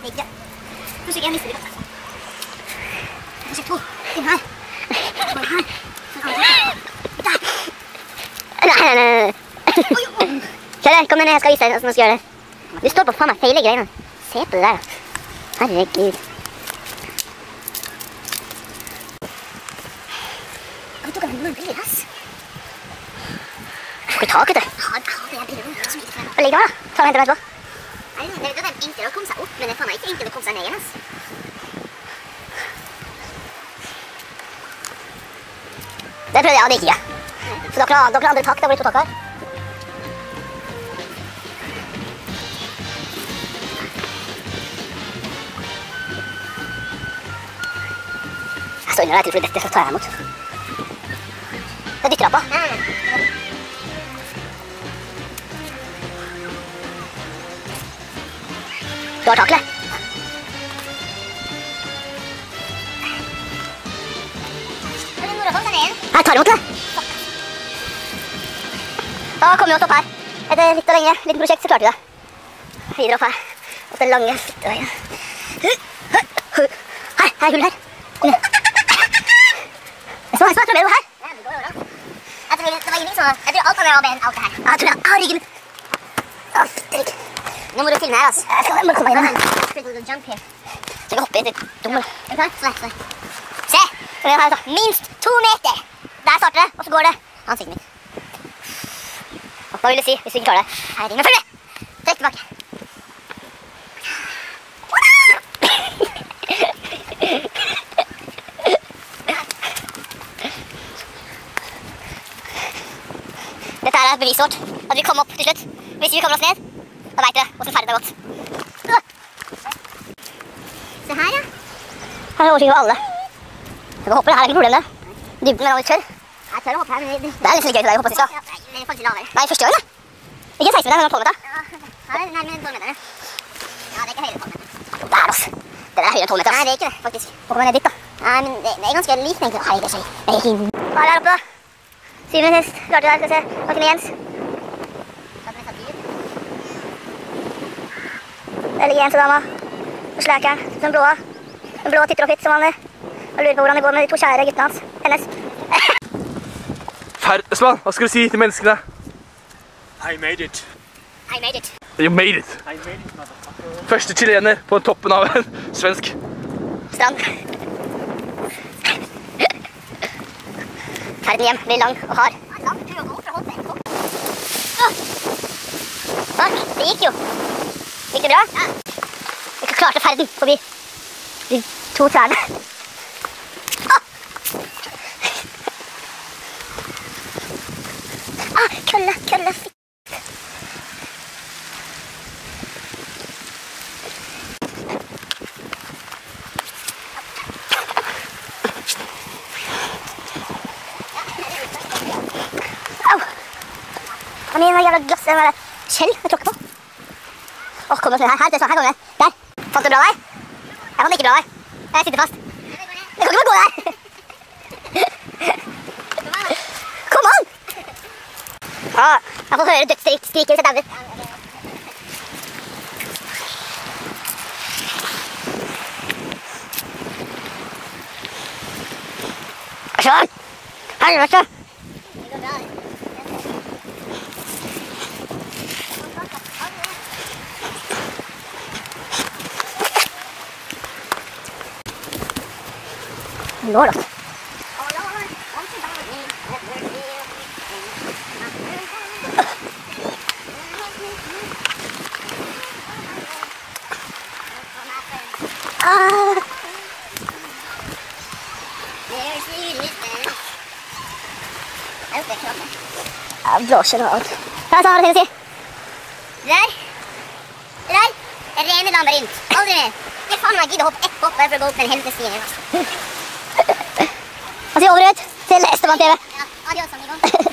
Ligge. Kanskje jeg mister det godt. Kanskje 2. Den her. Og her. Der. Nei. Kjell, kom ned, jeg skal vise deg hvordan man skal gjøre det. Du står på faen meg feile greiene. Se på det der. Herregud. Jeg tok den veldig rass. Får ikke tak, vet du. Ja, det er bildet. Hva ligger der da? Ta og hente meg etterpå. Nei, det er enkelt å komme seg opp, men det er faen meg ikke enkelt å komme seg ned igjen, ass. Det prøvde jeg, det gikk ikke. Så dere har andre takk, det har blitt 2 takk her. Jeg står under deg til fordi dette, så tar jeg imot. Det dytter deg på. Du har taklet. Her, tar imot det. Da kommer vi oss opp her. Etter litt og lenge, liten prosjekt, så klarte vi det. Videre opp her. Opp den lange flytteveien. Her er hull her. Jeg tror mer her. Ja, det går jo bra. Jeg tror det var ingen sånn. Jeg tror alt kan være bedre enn alt det her. Ja, jeg tror jeg har ryggen. Å, rygg. Nå må du filme her, altså. Jeg må komme inn her. Jump here. Så jeg hopper inn til dummel. Er du klar? Sånn. Se! Minst 2 meter. Der starter det, og så går det ansiktet mitt. Hva vil du si hvis du ikke klarer det? Her, ring og følg med! Trekk tilbake. Dette er beviset vårt, at vi kom opp til slutt. Hvis vi kommer oss ned, da vet dere hvordan ferden har gått. Se her, ja. Her er oversikt over alle. Jeg håper det her er ikke problem det. Dybden er litt tørr. Jeg tør å hoppe her, men Det er nesten like gøy til deg å hoppe sist da. Ja, det er faktisk lavere. Nei, første gangen da. Ikke 16 meter, men 12 meter. Ja, her er det nærmere 12 meter. Ja, det er ikke høyere 12 meter. Det er altså. Det er høyere enn 12 meter. Nei, det er ikke det, faktisk. Hvor kommer jeg ned dit da? Nei, men det er ganske lik, egentlig. Hei, det er så litt. Det er ikke inn. Hva er det her oppe da? 7. hest. Klarte det her, skal vi se. Hva ikke med Jens? Der ligger Jens og dama. Og slækeren. Den blå. Den blå titter opp hit som vanlig. Og lurer på hvordan det går med de 2 kjære guttene hans. NS. Espen, hva skal du si til menneskene? I made it. I made it. You made it. I made it, motherfucker. Første chilener på toppen av en svensk. Strand. Ferden hjem blir lang og hard. Takk, det gikk jo. Gikk det bra? Ja. Vi klarte ferden forbi de 2 trærne. Kølle, kølle, fitt. Au! Hva er min jævla glass? Det var Kjell jeg tråkker på. Åh, kom oss ned her. Her kommer det. Der. Fant du bra vei? Jeg fant ikke bra vei. Jeg sitter fast. Jeg kan ikke bare gå der. Kom an! Ja, jeg får høre dødsskrik hvis jeg dauer. Sånn! Helvete! Nå da. Jeg blåser og alt. Hva har du til å si? Det der er rene labyrint. Aldri mer. Jeg faen meg gidder å hoppe 1 hopp bare for å gå opp den helvetesstien. Han sier over ut til Esteban TV. Ja, adios, amigo.